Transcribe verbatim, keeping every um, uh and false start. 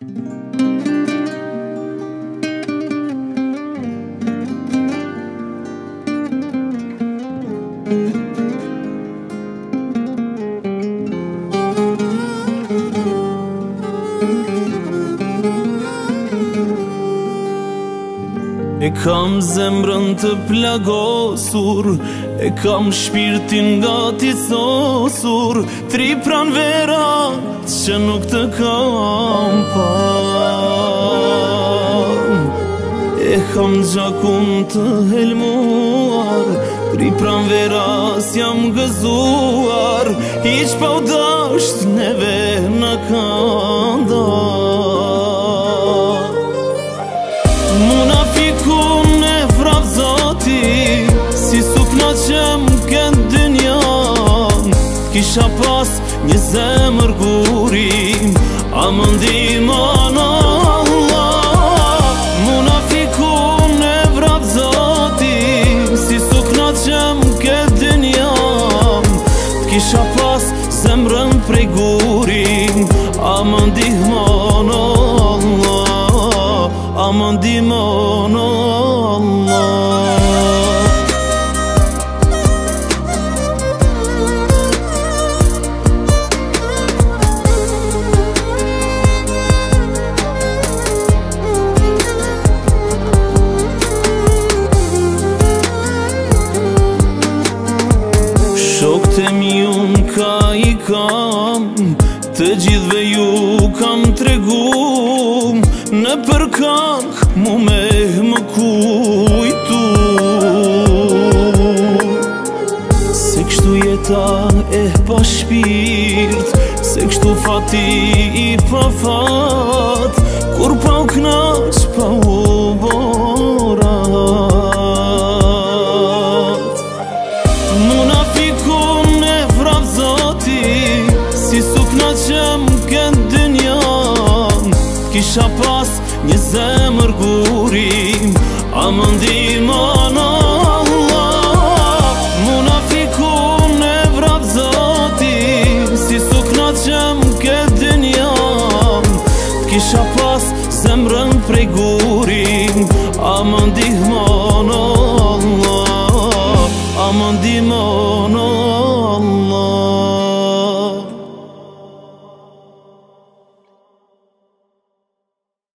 E kam zemrën të plagosur, e kam shpirtin gati sosur, tri pran verat që nuk të kam pa. E kam gjakun të helmuar, tri pran veras jam gëzuar, hiq pa u dasht neve në kanda. Munafikun e vrap zati, si sukna që m'ken dynjan, kisha pas një zemër gurim, a më ndihmon Allah. Munafikun e vrap zati, si sukna që m'ken dynjan, kisha pas zemrën prej gurim, a më ndihmon Allah, a më ndihmon Allah. Shokët e mi unë ka i kam, të gjithve ju kam tregu, në përkak mu me më kujtu, se kështu jeta e pa shpirt, se kështu fati i pa fat, kur pa u knaq pa u borat. Munafikun e vrap zati, si sukna që m'ken dynjan, kisha pas një zemër gurim, a më ndihmon Allah. Munafikun e vrap zati, si sukna që m'ken dynjan, kisha pas zemrën prej gurim, a më ndihmon Allah, a më ndihmon Allah.